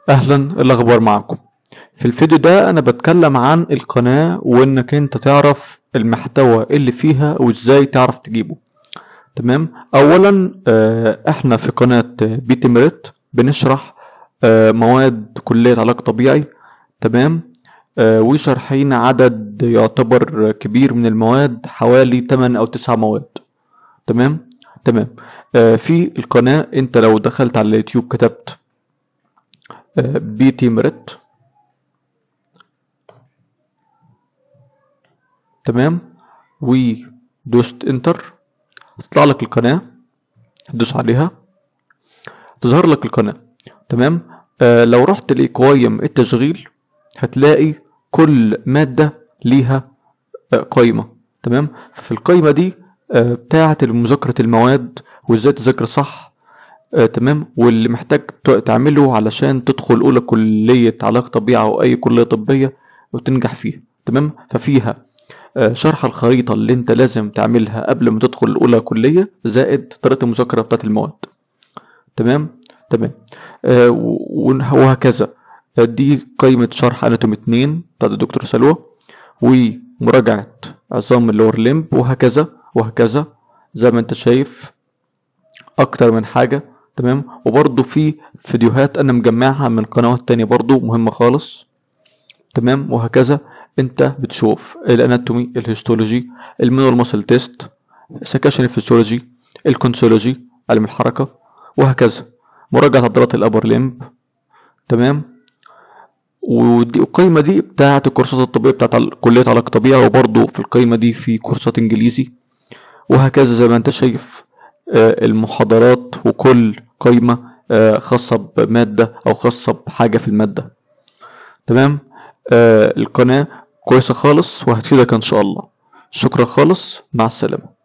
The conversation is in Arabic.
اهلا، إيه الاخبار معكم؟ في الفيديو ده انا بتكلم عن القناة وانك انت تعرف المحتوى اللي فيها وازاي تعرف تجيبه. تمام. اولا احنا في قناة بيتي ميريت بنشرح مواد كلية علاج طبيعي. تمام. وشارحين عدد يعتبر كبير من المواد، حوالي 8 او 9 مواد. تمام. تمام. في القناة انت لو دخلت على اليوتيوب كتبت بيتي ميريت، تمام، ودوست انتر، تطلع لك القناة، تدوس عليها تظهر لك القناة. تمام. لو رحت لقوائم التشغيل هتلاقي كل مادة ليها قائمة. تمام. في القائمة دي بتاعة مذاكرة المواد وازاي تذاكر صح. تمام. واللي محتاج تعمله علشان تدخل اولى كلية علاج طبيعي او اي كلية طبية وتنجح فيها. تمام. ففيها شرح الخريطة اللي انت لازم تعملها قبل ما تدخل الأولى كلية، زائد طريقة المذاكرة بتاعت المواد. تمام. تمام. وهكذا. دي قائمة شرح اناتومي 2 بتاعت الدكتور سلوى، ومراجعة عظام اللور ليمب، وهكذا وهكذا زي ما انت شايف اكتر من حاجة. تمام. وبرضو في فيديوهات انا مجمعها من قنوات تانية برضو مهمة خالص. تمام. وهكذا انت بتشوف الاناتومي، الهيستولوجي، المينوال ماسل تيست، سكاشن الفسيولوجي، الكونسولوجي، علم الحركة، وهكذا. مراجعة عضلات الابر ليمب. تمام. ودي القايمة دي بتاعت الكورسات الطبية بتاعت كلية علاج طبيعي، وبرضه في القايمة دي في كورسات انجليزي، وهكذا زي ما انت شايف. المحاضرات، وكل قايمة خاصة بمادة او خاصة بحاجة في المادة. تمام. القناة كويسة خالص وهتفيدك ان شاء الله. شكرا خالص، مع السلامة.